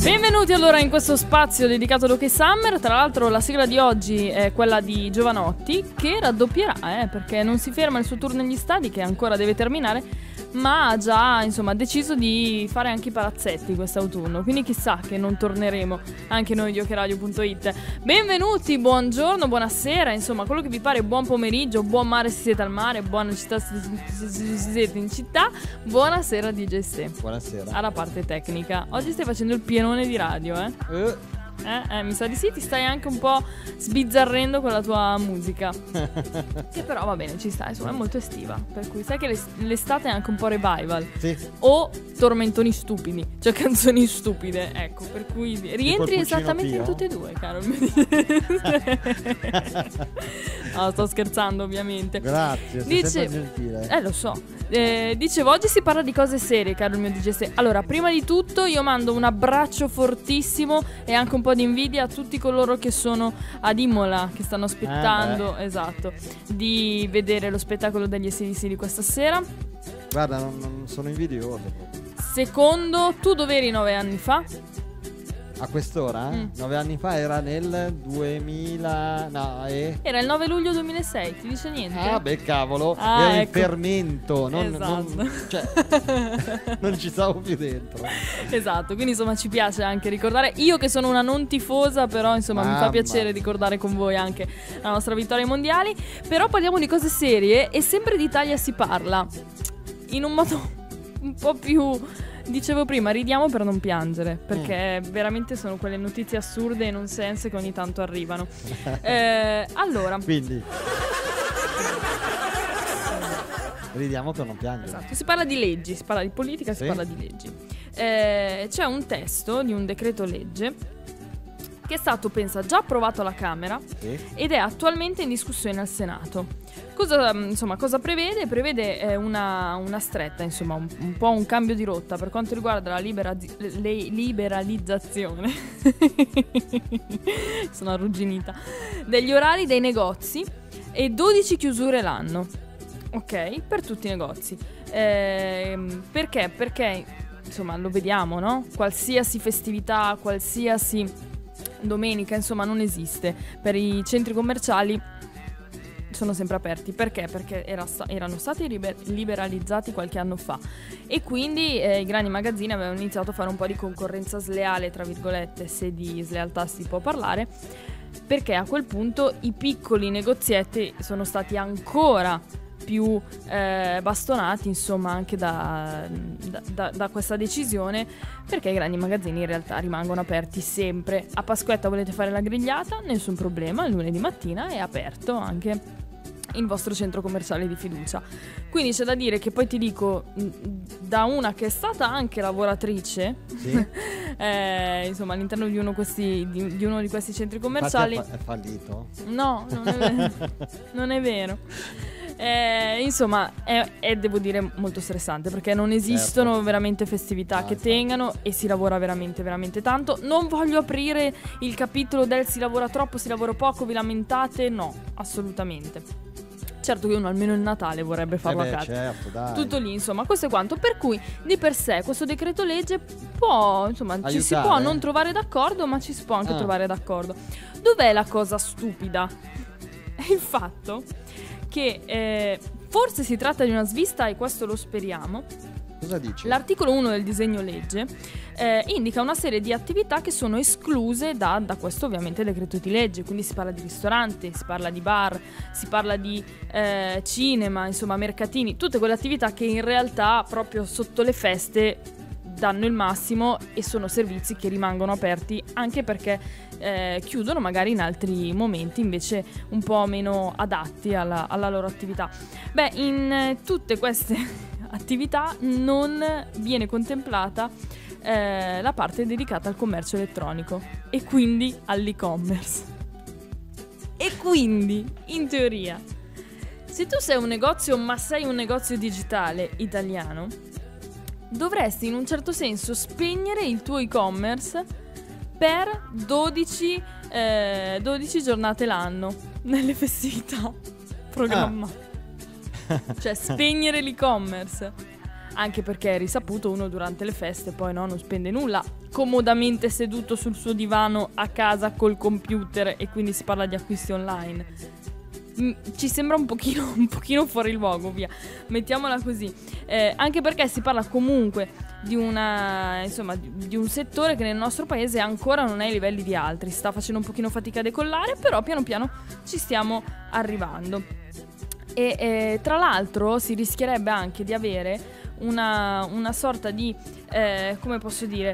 Benvenuti allora in questo spazio dedicato ad Hockey Summer. Tra l'altro la sigla di oggi è quella di Giovanotti, che raddoppierà, perché non si ferma il suo tour negli stadi, che ancora deve terminare, ma ha già deciso di fare anche i palazzetti quest'autunno, quindi chissà che non torneremo anche noi di hockeyradio.it. Benvenuti, buongiorno, buonasera, insomma quello che vi pare, buon pomeriggio, buon mare se siete al mare, buona città se siete in città. Buonasera DJ Ste. Buonasera. Alla parte tecnica. Oggi stai facendo il pienone di radio, mi sa di sì, ti stai anche un po' sbizzarrendo con la tua musica. Che però va bene, ci sta, insomma è molto estiva. Per cui sai che l'estate è anche un po' revival. Sì. O tormentoni stupidi, cioè canzoni stupide. Ecco, per cui rientri esattamente in tutte e due, caro. No, sto scherzando ovviamente. Grazie, sei sempre gentile. Lo so. Dicevo, oggi si parla di cose serie, caro il mio DJ. Allora, prima di tutto io mando un abbraccio fortissimo e anche un po' di invidia a tutti coloro che sono ad Imola, che stanno aspettando, esatto, di vedere lo spettacolo degli AC/DC di questa sera. Guarda, non sono invidioso. Secondo, tu dove eri 9 anni fa? A quest'ora? 9 anni fa era nel 2000. Era il 9 luglio 2006, ti dice niente? Ah, beh, cavolo, era ecco. il fermento. Esatto. Non ci stavo più dentro. Esatto, quindi insomma ci piace anche ricordare. Io che sono una non tifosa, però insomma mi fa piacere ricordare con voi anche la nostra vittoria ai mondiali. Però parliamo di cose serie e sempre d'Italia si parla in un modo un po' più... Dicevo prima, ridiamo per non piangere, perché veramente sono quelle notizie assurde e non sense che ogni tanto arrivano. Allora, quindi ridiamo per non piangere. Esatto, si parla di leggi, si parla di politica, si parla di leggi. C'è un testo di un decreto legge che è stato, pensa, già approvato alla Camera ed è attualmente in discussione al Senato. Cosa prevede? Prevede una stretta, insomma, un po' un cambio di rotta per quanto riguarda la liberalizzazione sono arrugginita, degli orari dei negozi e 12 chiusure l'anno, ok? Per tutti i negozi. Perché? Perché, insomma, lo vediamo, no? Qualsiasi festività, qualsiasi domenica, insomma, non esiste. Per i centri commerciali sono sempre aperti. Perché? Perché erano stati liberalizzati qualche anno fa e quindi i grandi magazzini avevano iniziato a fare un po' di concorrenza sleale, tra virgolette, se di slealtà si può parlare, perché a quel punto i piccoli negozietti sono stati ancora più bastonati, insomma, anche da questa decisione, perché i grandi magazzini in realtà rimangono aperti sempre. A Pasquetta volete fare la grigliata? Nessun problema, il lunedì mattina è aperto anche il vostro centro commerciale di fiducia. Quindi c'è da dire che poi ti dico, da una che è stata anche lavoratrice, insomma, all'interno di uno di questi centri commerciali. È fallito? No, non è vero. Insomma, è devo dire molto stressante, perché non esistono veramente festività che tengano e si lavora veramente veramente tanto. Non voglio aprire il capitolo del si lavora troppo, si lavora poco, vi lamentate, no, assolutamente. Certo che uno almeno il Natale vorrebbe farlo a casa. Certo, dai. Tutto lì, insomma, questo è quanto. Per cui di per sé questo decreto legge può, insomma, aiutare. Ci si può non trovare d'accordo, ma ci si può anche trovare d'accordo. Dov'è la cosa stupida? È il fatto che forse si tratta di una svista, e questo lo speriamo. Cosa dice? L'articolo 1 del disegno legge indica una serie di attività che sono escluse da questo, ovviamente, decreto di legge. Quindi si parla di ristoranti, si parla di bar, si parla di cinema, insomma mercatini, tutte quelle attività che in realtà proprio sotto le feste danno il massimo e sono servizi che rimangono aperti, anche perché chiudono magari in altri momenti invece un po' meno adatti alla loro attività. Beh, in tutte queste attività non viene contemplata la parte dedicata al commercio elettronico e quindi all'e-commerce. E quindi, in teoria, se tu sei un negozio, ma sei un negozio digitale italiano, dovresti in un certo senso spegnere il tuo e-commerce per 12 giornate l'anno nelle festività programmate. Cioè spegnere l'e-commerce, anche perché è risaputo, uno durante le feste poi non spende nulla, comodamente seduto sul suo divano a casa col computer e quindi si parla di acquisti online. Ci sembra un pochino fuori luogo, via, mettiamola così, anche perché si parla comunque di di un settore che nel nostro paese ancora non è ai livelli di altri, sta facendo un pochino fatica a decollare, però piano piano ci stiamo arrivando. E tra l'altro si rischierebbe anche di avere una sorta di come posso dire,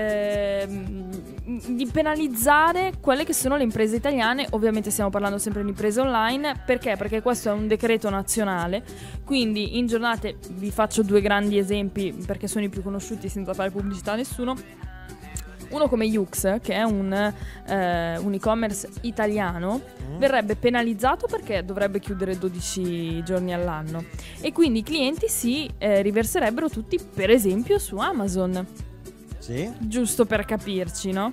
di penalizzare quelle che sono le imprese italiane. Ovviamente stiamo parlando sempre di imprese online. Perché questo è un decreto nazionale, quindi in giornate vi faccio 2 grandi esempi perché sono i più conosciuti senza fare pubblicità a nessuno. Uno come Yux, che è un e-commerce italiano, verrebbe penalizzato perché dovrebbe chiudere 12 giorni all'anno e quindi i clienti si riverserebbero tutti, per esempio, su Amazon. Sì. Giusto per capirci, no?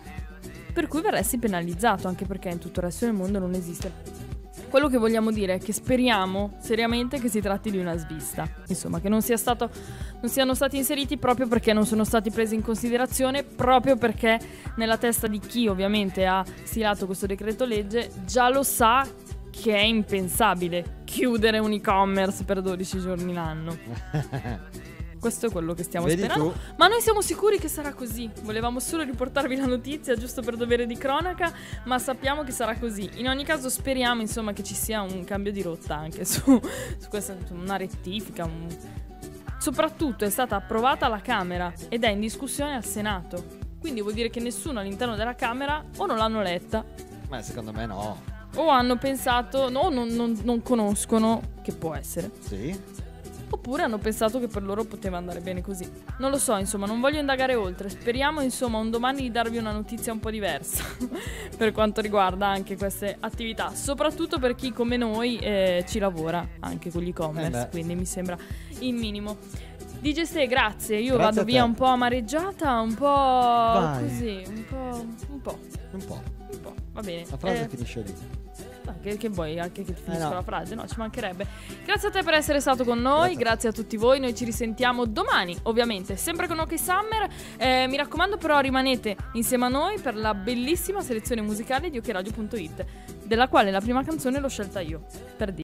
Per cui verresti penalizzato, anche perché in tutto il resto del mondo non esiste. Quello che vogliamo dire è che speriamo seriamente che si tratti di una svista, insomma, che non siano stati inseriti proprio perché non sono stati presi in considerazione, proprio perché nella testa di chi ovviamente ha stilato questo decreto legge già lo sa che è impensabile chiudere un e-commerce per 12 giorni l'anno. Questo è quello che stiamo sperando. Ma noi siamo sicuri che sarà così. Volevamo solo riportarvi la notizia giusto per dovere di cronaca, ma sappiamo che sarà così. In ogni caso speriamo, insomma, che ci sia un cambio di rotta anche su questa, una rettifica. Soprattutto è stata approvata alla Camera ed è in discussione al Senato. Quindi vuol dire che nessuno all'interno della Camera o non l'hanno letta. Ma secondo me no. O hanno pensato, no, non conoscono, che può essere. Sì. Oppure hanno pensato che per loro poteva andare bene così. Non lo so, insomma, non voglio indagare oltre. Speriamo, insomma, un domani di darvi una notizia un po' diversa per quanto riguarda anche queste attività. Soprattutto per chi come noi ci lavora anche con gli e-commerce, quindi mi sembra il minimo. DJ Ste, grazie. Io vado via un po' amareggiata, un po' così, un po'. Va bene. La frase finisce lì. Che vuoi anche che ti finisca la frase? No, ci mancherebbe. Grazie a te per essere stato con noi. Grazie a tutti voi. Noi ci risentiamo domani, ovviamente, sempre con OK Summer. Mi raccomando, però, rimanete insieme a noi per la bellissima selezione musicale di OKRadio.it, della quale la prima canzone l'ho scelta io, per dire.